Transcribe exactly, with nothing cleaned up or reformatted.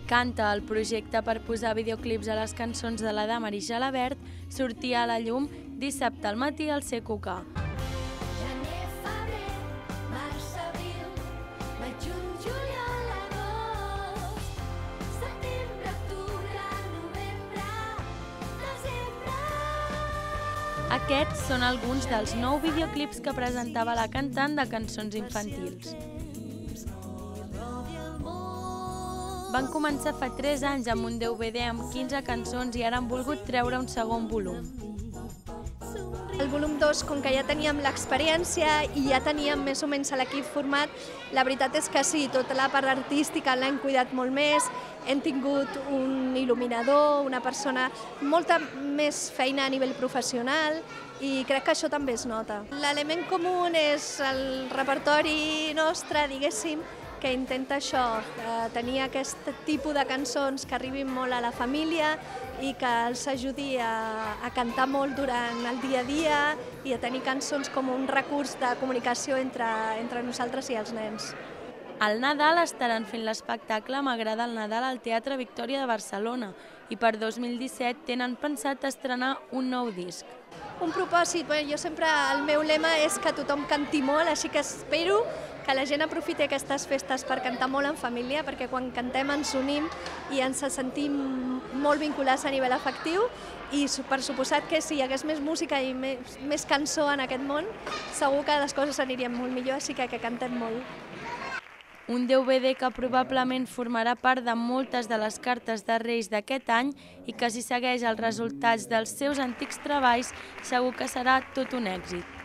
Canta, el projecte per posar videoclips a les cançons de la Dàmar i Gelabert, sortia a la llum dissabte al matí al C Q K. Gener, febrer, març, abril, maig, juny, juliol, agost, setembre, octubre, novembre, desembre. Aquests són alguns dels nou videoclips que presentava la cantant de cançons infantils. Van començar fa tres anys amb un D V D amb quinze cançons i ara han volgut treure un segon volum. El volum dos, com que ja teníem l'experiència i ja teníem més o menys l'equip format, la veritat és que sí, tota la part artística l'hem cuidat molt més, hem tingut un il·luminador, una persona, molta més feina a nivell professional i crec que això també es nota. L'element comú és el repertori nostre, diguéssim, que intenta això, eh, tenir aquest tipus de cançons que arribin molt a la família i que els ajudi a, a cantar molt durant el dia a dia i a tenir cançons com un recurs de comunicació entre, entre nosaltres i els nens. Al Nadal estaran fent l'espectacle M'agrada el Nadal al Teatre Victòria de Barcelona i per dos mil disset tenen pensat estrenar un nou disc. Un propòsit, bé, jo sempre, el meu lema és que tothom canti molt, així que espero que la gent aprofiti aquestes festes per cantar molt en família, perquè quan cantem ens unim i ens sentim molt vinculats a nivell afectiu i per suposat que si hi hagués més música i més, més cançó en aquest món, segur que les coses anirien molt millor, així que que cantem molt. Un D V D que probablement formarà part de moltes de les cartes de Reis d'aquest any i que si segueix els resultats dels seus antics treballs segur que serà tot un èxit.